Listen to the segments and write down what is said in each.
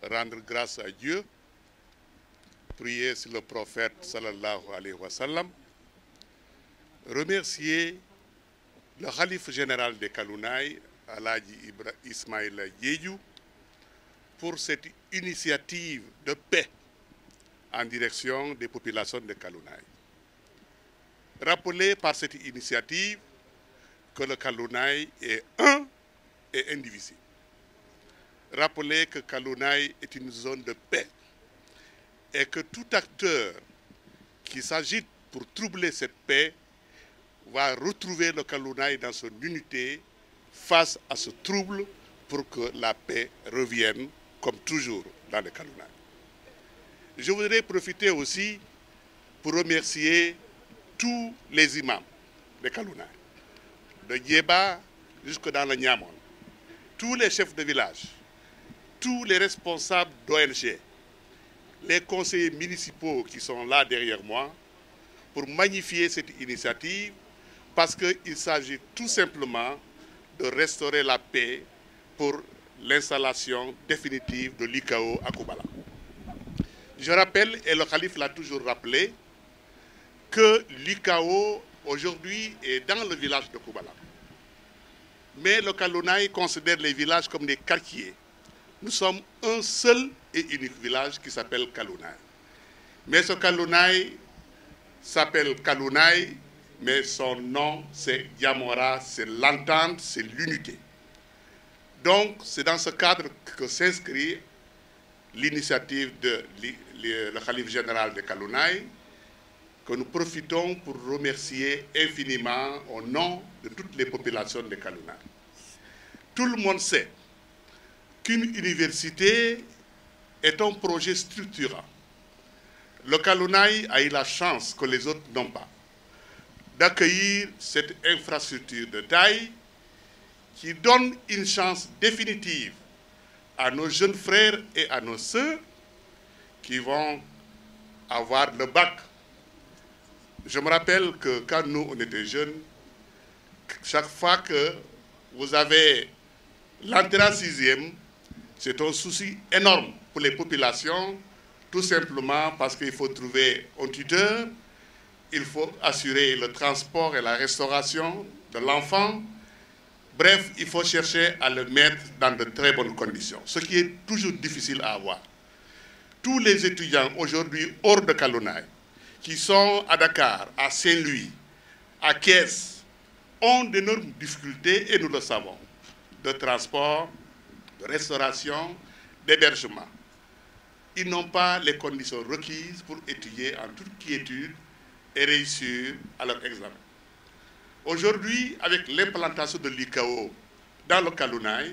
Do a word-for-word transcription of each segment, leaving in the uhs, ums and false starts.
rendre grâce à Dieu, prier sur le prophète sallallahu alayhi wa sallam, remercier le khalife général de Kalounaye, Alhaji Ismaïla Diédhiou, pour cette initiative de paix en direction des populations de Kalounaye. Rappeler par cette initiative que le Kalounaye est un et indivisible. Rappeler que Kalounaye est une zone de paix et que tout acteur qui s'agite pour troubler cette paix va retrouver le Kalounaye dans son unité face à ce trouble pour que la paix revienne comme toujours dans le Kalounaye. Je voudrais profiter aussi pour remercier tous les imams de Kalounaye, de Djéba jusque dans le Niamon, tous les chefs de village, tous les responsables d'O N G, les conseillers municipaux qui sont là derrière moi, pour magnifier cette initiative, parce qu'il s'agit tout simplement de restaurer la paix pour l'installation définitive de l'I K O à Koubala. Je rappelle, et le calife l'a toujours rappelé, que l'I K O aujourd'hui est dans le village de Koubala. Mais le Kalounaye considère les villages comme des quartiers. Nous sommes un seul et unique village qui s'appelle Kalounaye. Mais ce Kalounaye s'appelle Kalounaye, mais son nom c'est Yamora, c'est l'entente, c'est l'unité. Donc c'est dans ce cadre que s'inscrit l'initiative de le khalife général de Kalounaye, que nous profitons pour remercier infiniment au nom de toutes les populations de Kalounaye. Tout le monde sait qu'une université est un projet structurant. Le Kalounaye a eu la chance que les autres n'ont pas d'accueillir cette infrastructure de taille qui donne une chance définitive à nos jeunes frères et à nos sœurs qui vont avoir le bac. Je me rappelle que quand nous, on était jeunes, chaque fois que vous avez l'entrée en sixième, c'est un souci énorme pour les populations, tout simplement parce qu'il faut trouver un tuteur, il faut assurer le transport et la restauration de l'enfant. Bref, il faut chercher à le mettre dans de très bonnes conditions, ce qui est toujours difficile à avoir. Tous les étudiants aujourd'hui hors de Kalounaye, qui sont à Dakar, à Saint-Louis, à Thiès, ont d'énormes difficultés, et nous le savons, de transport, de restauration, d'hébergement. Ils n'ont pas les conditions requises pour étudier en toute quiétude et réussir à leur examen. Aujourd'hui, avec l'implantation de l'I K O dans le Kalounaye,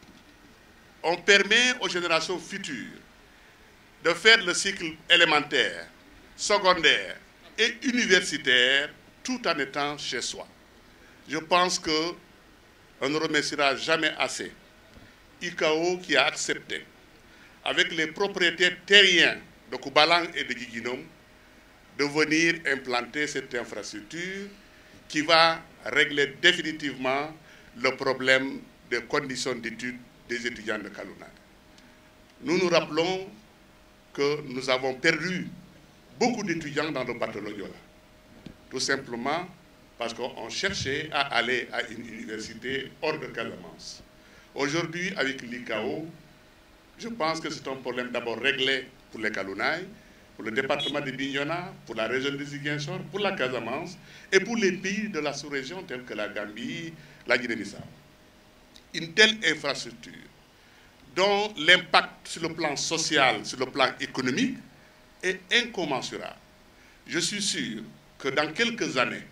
on permet aux générations futures de faire le cycle élémentaire, secondaire et universitaire tout en étant chez soi. Je pense qu'on ne remerciera jamais assez I K O qui a accepté, avec les propriétaires terriens de Koubalang et de Guiguinom, de venir implanter cette infrastructure qui va régler définitivement le problème des conditions d'études des étudiants de Kalounaye. Nous nous rappelons que nous avons perdu beaucoup d'étudiants dans le bateau Lodiola, tout simplement parce qu'on cherchait à aller à une université hors de Casamance. Aujourd'hui, avec l'I K O, je pense que c'est un problème d'abord réglé pour les Kalounaye, pour le département de Bignona, pour la région de Ziguinchor, pour la Casamance et pour les pays de la sous-région tels que la Gambie, la Guinée-Bissau. Une telle infrastructure dont l'impact sur le plan social, sur le plan économique est incommensurable. Je suis sûr que dans quelques années,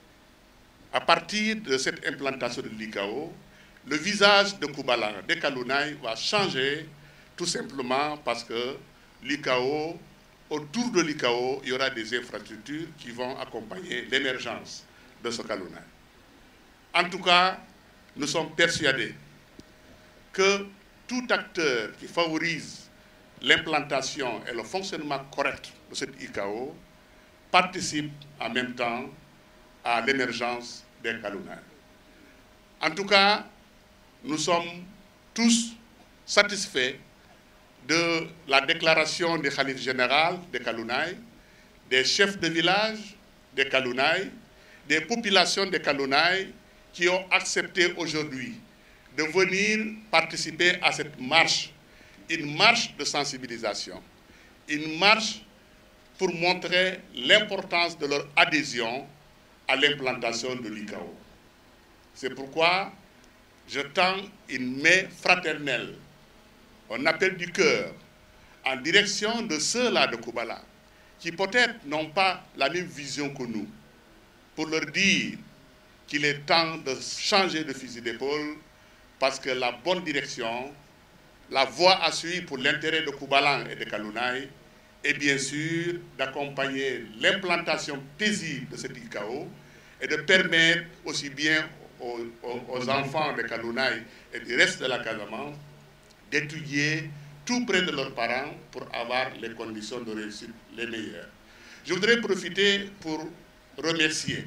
à partir de cette implantation de l'I K O, le visage de Koubalang, de Kalounaye va changer tout simplement parce que l'I K O, autour de l'I K O, il y aura des infrastructures qui vont accompagner l'émergence de ce Kalounaye. En tout cas, nous sommes persuadés que tout acteur qui favorise l'implantation et le fonctionnement correct de cette I K O participe en même temps à l'émergence des Kalounaye. En tout cas, nous sommes tous satisfaits de la déclaration du Khalife général de Kalounaye, des chefs de village de Kalounaye, des populations de Kalounaye qui ont accepté aujourd'hui de venir participer à cette marche, une marche de sensibilisation, une marche pour montrer l'importance de leur adhésion à l'implantation de l'I C A O. C'est pourquoi je tends une main fraternelle, un appel du cœur, en direction de ceux-là de Koubala, qui peut-être n'ont pas la même vision que nous, pour leur dire qu'il est temps de changer de fusil d'épaule, parce que la bonne direction, la voie à suivre pour l'intérêt de Koubalan et de Kalounaye, est bien sûr d'accompagner l'implantation paisible de cette I C A O et de permettre aussi bien aux, aux, aux enfants de Kalounaye et du reste de la Casamance d'étudier tout près de leurs parents pour avoir les conditions de réussite les meilleures. Je voudrais profiter pour remercier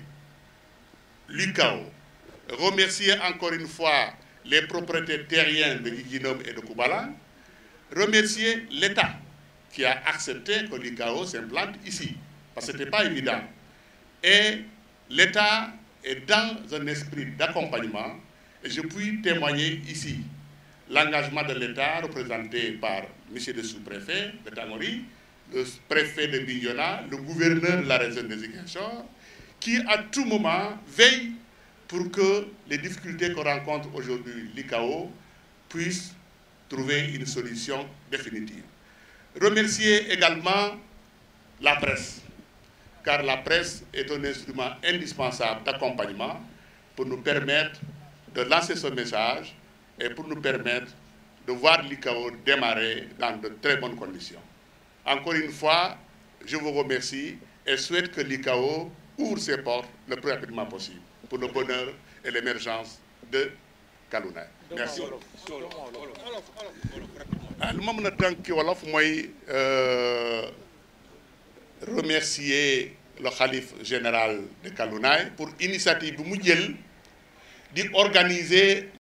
l'U C A O, remercier encore une fois les propriétaires terriens de Guiguinom et de Koubalan, remercier l'État qui a accepté que l'I C A O s'implante ici, parce que ce n'était pas évident. Et l'État est dans un esprit d'accompagnement, et je puis témoigner ici l'engagement de l'État représenté par M. le sous-préfet de Tangori, le préfet de Bignona, le gouverneur de la région des Ziguinchor, qui à tout moment veille pour que les difficultés qu'on rencontre aujourd'hui l'I C A O puissent trouver une solution définitive. Remercier également la presse, car la presse est un instrument indispensable d'accompagnement pour nous permettre de lancer ce message et pour nous permettre de voir l'I C A O démarrer dans de très bonnes conditions. Encore une fois, je vous remercie et souhaite que l'I C A O ouvre ses portes le plus rapidement possible pour le bonheur et l'émergence de Kalounaye. Merci. ah lu ma mën a tënk ci wolof mooy remercier le khalife général de Kalounaye pour initiative bi mu jël di organiser